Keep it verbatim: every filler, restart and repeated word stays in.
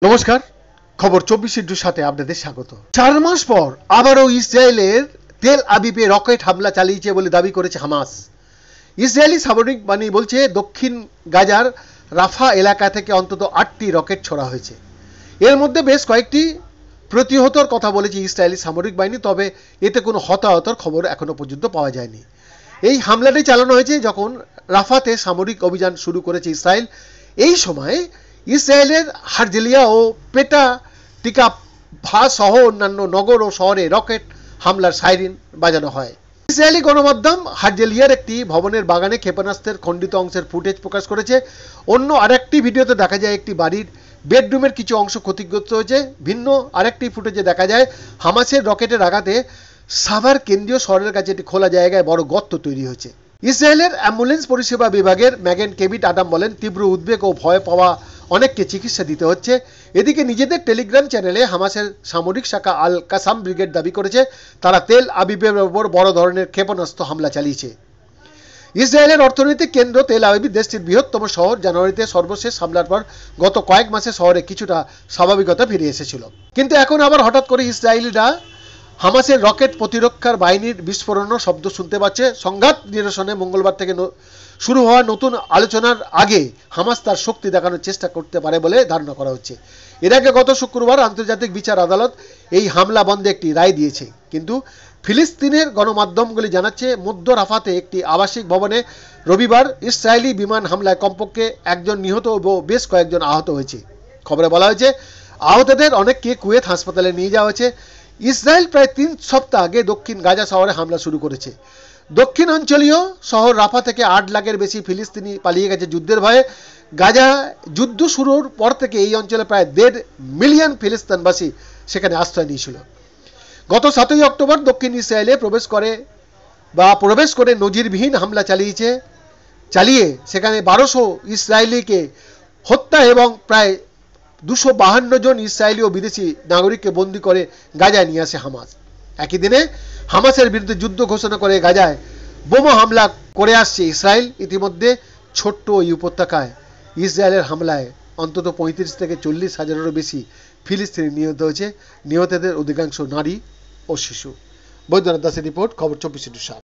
নমস্কার, খবর চব্বিশ ইন্টুর সাথে আপনাদের স্বাগত। চার মাস পর আবারও ইসরায়েলের তেল আবিবে রকেট হামলা চালিয়েছে বলে দাবি করেছে হামাস। ইসরায়েলি সামরিক বাহিনী বলছে দক্ষিণ গাজার রাফা এলাকা থেকে অন্তত আটটি রকেট ছোড়া হয়েছে। এর মধ্যে বেশ কয়েকটি প্রতিহতর কথা বলেছে ইসরায়েলি সামরিক বাহিনী, তবে এতে কোনো হতাহতর খবর এখনো পর্যন্ত পাওয়া যায়নি। এই হামলাটি চালানো হয়েছে যখন রাফাতে সামরিক অভিযান শুরু করেছে ইসরায়েল। এই সময় ইসরায়েলের হারজেলিয়া ও পেটা টিকা ভা সহ অন্যান্য নগর ও শহরে রকেট হামলার সাইরেন বাজানো হয়। ইসরায়েলি গণমাধ্যম হারজেলিয়ার একটি ভবনের বাগানে ক্ষেপণাস্ত্রের খণ্ডিত অংশের ফুটেজ প্রকাশ করেছে। অন্য আরেকটি ভিডিওতে দেখা যায় একটি বাড়ির বেডরুমের কিছু অংশ ক্ষতিগ্রস্ত হয়েছে। ভিন্ন আরেকটি ফুটেজে দেখা যায় হামাসের রকেটের আঘাতে সাভার কেন্দ্রীয় শহরের কাছে একটি খোলা জায়গায় বড় গর্ত তৈরি হয়েছে। ইসরায়েলের অ্যাম্বুলেন্স পরিষেবা বিভাগের ম্যাগেন কেভিট আদাম বলেন, তীব্র উদ্বেগ ও ভয় পাওয়া অনেককে চিকিৎসা দিতে হচ্ছে। এদিকে নিজেদের টেলিগ্রাম চ্যানেলে হামাসের সামরিক শাখা আল কাসাম ব্রিগেড দাবি করেছে তারা তেল আবিবের ওপর বড় ধরনের ক্ষেপণাস্ত্র হামলা চালিয়েছে। ইসরায়েলের অর্থনৈতিক কেন্দ্র তেল আবিব দেশটির বৃহত্তম শহর। জানুয়ারিতে সর্বশেষ হামলার পর গত কয়েক মাসে শহরে কিছুটা স্বাভাবিকতা ফিরে এসেছিল, কিন্তু এখন আবার হঠাৎ করে ইসরায়েলিরা হামাসের রকেট প্রতিরক্ষার বাহিনীর বিস্ফোরণের শব্দ শুনতে পাচ্ছে। সংঘাত নিরসনে মঙ্গলবার থেকে শুরু হওয়া নতুন আলোচনার আগে হামাস তার শক্তি দেখানোর চেষ্টা করতে পারে বলে ধারণা করা হচ্ছে। এর আগে গত শুক্রবার আন্তর্জাতিক বিচার আদালত এই হামলা বন্ধে একটি রায় দিয়েছে, কিন্তু ফিলিস্তিনের গণমাধ্যমগুলি জানাচ্ছে মধ্য রাফাতে একটি আবাসিক ভবনে রবিবার ইসরায়েলি বিমান হামলায় কমপক্ষে একজন নিহত ও বেশ কয়েকজন আহত হয়েছে। খবরে বলা হয়েছে আহতদের অনেককে কুয়েত হাসপাতালে নিয়ে যাওয়া হয়েছে। ইসরায়েল প্রায় তিন সপ্তাহ আগে দক্ষিণ গাজা শহরে হামলা শুরু করেছে। দক্ষিণ অঞ্চলীয় শহর রাফা থেকে আট লাখের বেশি ফিলিস্তিনি পালিয়ে গেছে যুদ্ধের ভয়ে। গাজা যুদ্ধ শুরুর পর থেকে এই অঞ্চলে প্রায় দেড় মিলিয়ন ফিলিস্তিনবাসী সেখানে আশ্রয় নিয়েছিল। গত সাতই অক্টোবর দক্ষিণ ইসরায়েলে প্রবেশ করে বা প্রবেশ করে নজিরবিহীন হামলা চালিয়েছে চালিয়ে সেখানে বারোশো ইসরায়েলিকে হত্যা এবং প্রায় দুশো বাহান্ন জন ইসরায়েলি ও বিদেশি নাগরিককে বন্দী করে গাজায় নিয়ে আসে হামাস। একই দিনে হামাসের বিরুদ্ধে যুদ্ধ ঘোষণা করে গাজায় বোমা হামলা করে আসছে ইসরায়েল। ইতিমধ্যে ছোট্ট এই উপত্যকায় ইসরায়েলের হামলায় অন্তত পঁয়ত্রিশ থেকে চল্লিশ হাজারেরও বেশি ফিলিস্তিনি নিহত হয়েছে। নিহতদের অধিকাংশ নারী ও শিশু। বৈদ্যনাথ দাসের রিপোর্ট, খবর চব্বিশ ইন্টু সাত।